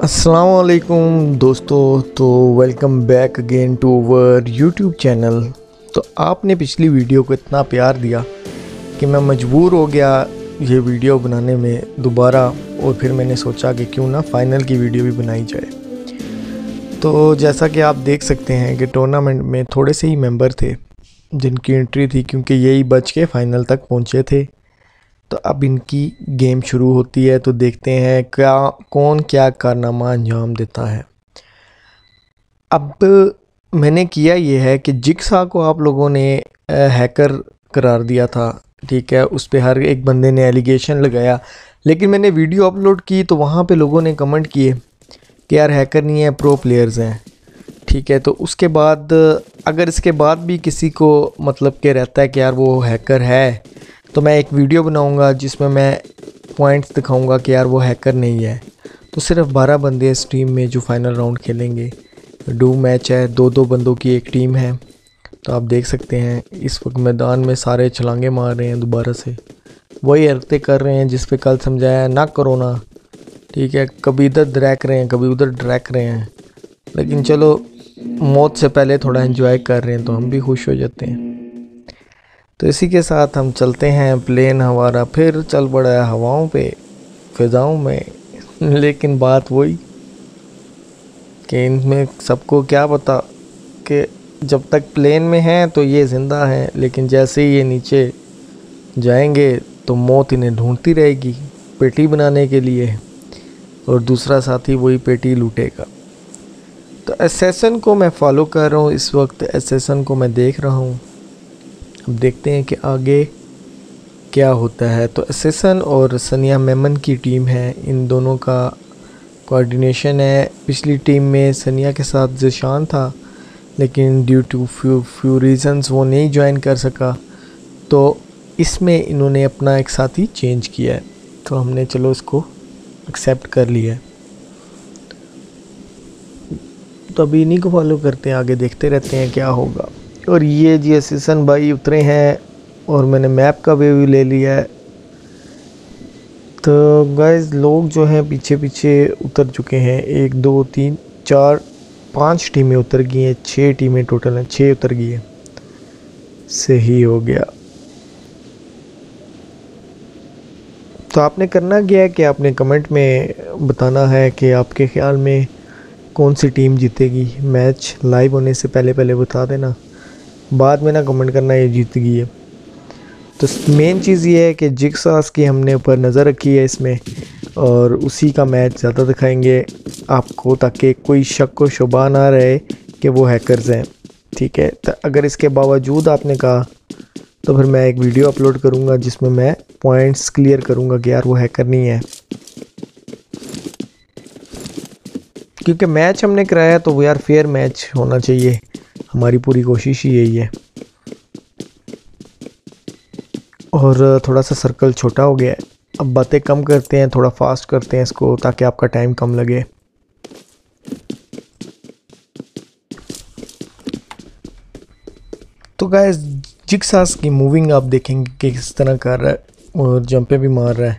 अस्सलाम वालेकुम दोस्तों। तो welcome back again to our YouTube channel. तो आपने पिछली वीडियो को इतना प्यार दिया कि मैं मजबूर हो गया ये वीडियो बनाने में दोबारा, और फिर मैंने सोचा कि क्यों ना फाइनल की वीडियो भी बनाई जाए। तो जैसा कि आप देख सकते हैं कि टूर्नामेंट में थोड़े से ही मेंबर थे जिनकी एंट्री थी, क्योंकि यही बच के फाइनल तक पहुँचे थे। तो अब इनकी गेम शुरू होती है, तो देखते हैं कौन क्या कारनामा अंजाम देता है। अब मैंने किया ये है कि जिक्सा को आप लोगों ने हैकर करार दिया था, ठीक है। उस पर हर एक बंदे ने एलिगेशन लगाया, लेकिन मैंने वीडियो अपलोड की तो वहाँ पे लोगों ने कमेंट किए कि यार हैकर नहीं है, प्रो प्लेयर्स हैं, ठीक है। तो उसके बाद अगर इसके बाद भी किसी को मतलब के रहता है कि यार वो हैकर है, तो मैं एक वीडियो बनाऊंगा जिसमें मैं पॉइंट्स दिखाऊंगा कि यार वो हैकर नहीं है। तो सिर्फ 12 बंदे इस टीम में जो फाइनल राउंड खेलेंगे। डू मैच है, दो दो की एक टीम है। तो आप देख सकते हैं इस वक्त मैदान में सारे छलांगे मार रहे हैं, दोबारा से वही हरकतें कर रहे हैं जिस पे कल समझाया ना करो ना, ठीक है। कभी इधर ड्रैक रहे हैं, कभी उधर ड्रैक रहे हैं, लेकिन चलो मौत से पहले थोड़ा एंजॉय कर रहे हैं तो हम भी खुश हो जाते हैं। तो इसी के साथ हम चलते हैं। प्लेन हमारा फिर चल पड़ा है हवाओं पे, फिजाओं में। लेकिन बात वही कि इनमें सबको क्या पता कि जब तक प्लेन में हैं तो ये ज़िंदा हैं, लेकिन जैसे ही ये नीचे जाएंगे तो मौत इन्हें ढूंढती रहेगी पेटी बनाने के लिए, और दूसरा साथी वही पेटी लूटेगा। तो एसेसन को मैं फॉलो कर रहा हूँ इस वक्त, एसेसन को मैं देख रहा हूँ। अब देखते हैं कि आगे क्या होता है। तो एसेसन और सनिया मेमन की टीम है, इन दोनों का कोऑर्डिनेशन है। पिछली टीम में सनिया के साथ ज़िशान था, लेकिन ड्यू टू फ्यू रीज़न्स वो नहीं ज्वाइन कर सका, तो इसमें इन्होंने अपना एक साथी चेंज किया है। तो हमने चलो इसको एक्सेप्ट कर लिया है। तो अभी इन्हीं को फॉलो करते हैं, आगे देखते रहते हैं क्या होगा। और ये जी एसेसन भाई उतरे हैं, और मैंने मैप का व्यू ले लिया है। तो गाइस लोग जो हैं पीछे पीछे उतर चुके हैं। 1 2 3 4 5 टीमें उतर गई हैं, 6 टीमें टोटल हैं, 6 उतर गई हैं। सही हो गया। तो आपने करना क्या है कि आपने कमेंट में बताना है कि आपके ख्याल में कौन सी टीम जीतेगी। मैच लाइव होने से पहले पहले बता देना, बाद में ना कमेंट करना ये जीत गई है। तो मेन चीज़ ये है कि जिक्सास की हमने ऊपर नज़र रखी है इसमें, और उसी का मैच ज़्यादा दिखाएंगे आपको, ताकि कोई शक व शुबा ना रहे कि वो हैकर्स हैं, ठीक है। तो अगर इसके बावजूद आपने कहा तो फिर मैं एक वीडियो अपलोड करूँगा जिसमें मैं पॉइंट्स क्लियर करूँगा कि यार वो हैकर नहीं है। क्योंकि मैच हमने कराया तो वो यार फेयर मैच होना चाहिए, हमारी पूरी कोशिश ही यही है। और थोड़ा सा सर्कल छोटा हो गया है, अब बातें कम करते हैं, थोड़ा फास्ट करते हैं इसको ताकि आपका टाइम कम लगे। तो गाइस जिक्सास की मूविंग आप देखेंगे कि किस तरह कर रहा है और जंपे भी मार रहा है।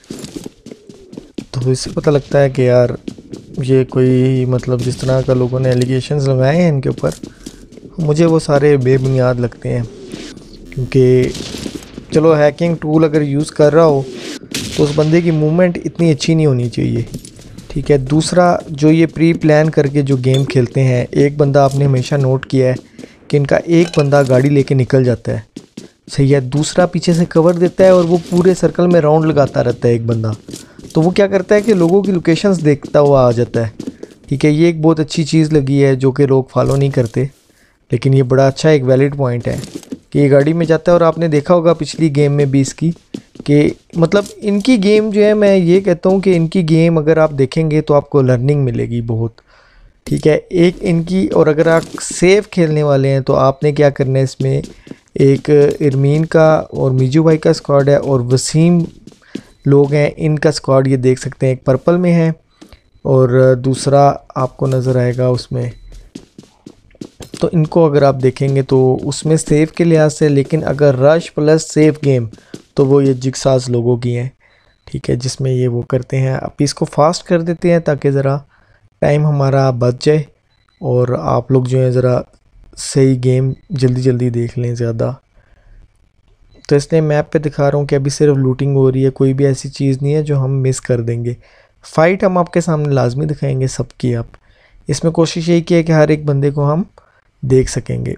तो इससे पता लगता है कि यार ये कोई मतलब जिस तरह का लोगों ने एलिगेशंस लगाए हैं इनके ऊपर, मुझे वो सारे बेबुनियाद लगते हैं। क्योंकि चलो हैकिंग टूल अगर यूज़ कर रहा हो तो उस बंदे की मूवमेंट इतनी अच्छी नहीं होनी चाहिए, ठीक है। दूसरा जो ये प्री प्लान करके जो गेम खेलते हैं, एक बंदा आपने हमेशा नोट किया है कि इनका एक बंदा गाड़ी लेके निकल जाता है, सही है, दूसरा पीछे से कवर देता है और वो पूरे सर्कल में राउंड लगाता रहता है एक बंदा। तो वो क्या करता है कि लोगों की लोकेशंस देखता हुआ आ जाता है, ठीक है। ये एक बहुत अच्छी चीज़ लगी है जो कि लोग फॉलो नहीं करते, लेकिन ये बड़ा अच्छा एक वैलिड पॉइंट है कि ये गाड़ी में जाता है। और आपने देखा होगा पिछली गेम में भी इसकी कि मतलब इनकी गेम जो है, मैं ये कहता हूँ कि इनकी गेम अगर आप देखेंगे तो आपको लर्निंग मिलेगी बहुत, ठीक है। एक इनकी, और अगर आप सेफ खेलने वाले हैं तो आपने क्या करना है, इसमें एक इरमीन का और मीजू भाई का स्क्वाड है, और वसीम लोग हैं, इनका स्क्वाड ये देख सकते हैं, एक पर्पल में है और दूसरा आपको नज़र आएगा उसमें। तो इनको अगर आप देखेंगे तो उसमें सेफ के लिहाज से, लेकिन अगर रश प्लस सेफ गेम तो वो ये जिक्सास लोगों की हैं, ठीक है, जिसमें ये वो करते हैं। अब इसको फास्ट कर देते हैं ताकि ज़रा टाइम हमारा बच जाए और आप लोग जो है ज़रा सही गेम जल्दी जल्दी देख लें ज़्यादा। तो इसलिए मैप पे दिखा रहा हूँ कि अभी सिर्फ लूटिंग हो रही है, कोई भी ऐसी चीज़ नहीं है जो हम मिस कर देंगे। फ़ाइट हम आपके सामने लाजमी दिखाएंगे सबकी। आप इसमें कोशिश यही की है कि हर एक बंदे को हम देख सकेंगे।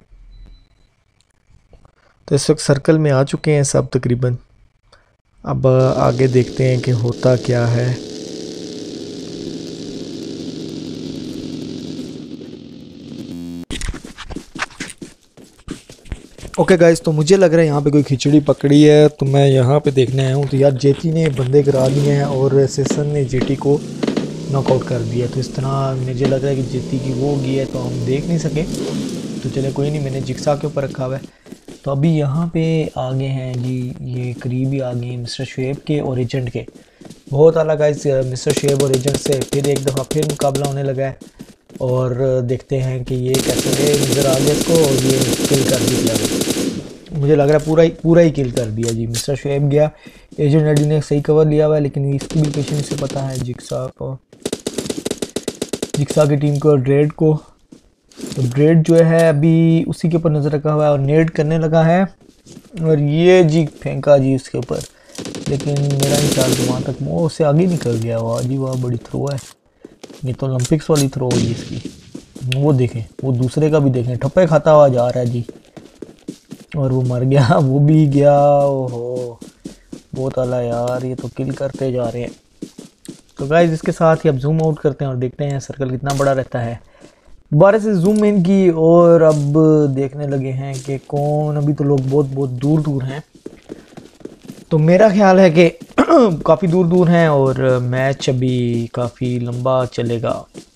तो इस वक्त सर्कल में आ चुके हैं सब तकरीबन। अब आगे देखते हैं कि होता क्या है। ओके गाइस, तो मुझे लग रहा है यहाँ पे कोई खिचड़ी पकड़ी है, तो मैं यहाँ पे देखने आया हूँ। तो यार जेटी ने बंदे गिरा दिए हैं और सेसन ने जेटी को नॉकआउट कर दिया। तो इस तरह मुझे लग रहा है कि जेटी की वो होगी है, तो हम देख नहीं सके। तो चले कोई नहीं, मैंने जिक्सा के ऊपर रखा हुआ है। तो अभी यहाँ पे आगे हैं जी, ये करीब ही आ गए हैं मिस्टर शुएब के और एजेंट के। बहुत अलग गाइस, मिस्टर शुएब और एजेंट से फिर एक दफ़ा फिर मुकाबला होने लगा है। और देखते हैं कि ये कैसे नज़र आ गया इसको, और ये किल कर दिया। मुझे लग रहा है पूरा ही किल कर दिया जी। मिस्टर शुएब गया, एजेंट एडी ने सही कवर लिया हुआ है, लेकिन इसकी भी पेशेंस से पता है जिक्सा की टीम को, ड्रेड को। तो ड्रेड जो है अभी उसी के ऊपर नज़र रखा हुआ है और नेड करने लगा है, और ये जी फेंका जी उसके ऊपर, लेकिन मेरा नहीं ख्याल वहाँ तक वो उससे आगे निकल गया। वाह जी वाह, बड़ी थ्रो है ये तो, ओलंपिक्स वाली थ्रो हुई इसकी। वो देखें, वो दूसरे का भी देखें, ठप्पे खाता हुआ जा रहा है जी, और वो मर गया, वो भी गया। ओहो बहुत आला यार, ये तो किल करते जा रहे हैं। तो गाइस इसके साथ ही अब जूम आउट करते हैं और देखते हैं सर्कल कितना बड़ा रहता है। दोबारा से जूम इन की और अब देखने लगे हैं कि कौन, अभी तो लोग बहुत बहुत दूर दूर हैं। तो मेरा ख्याल है कि काफ़ी दूर दूर हैं और मैच अभी काफ़ी लंबा चलेगा।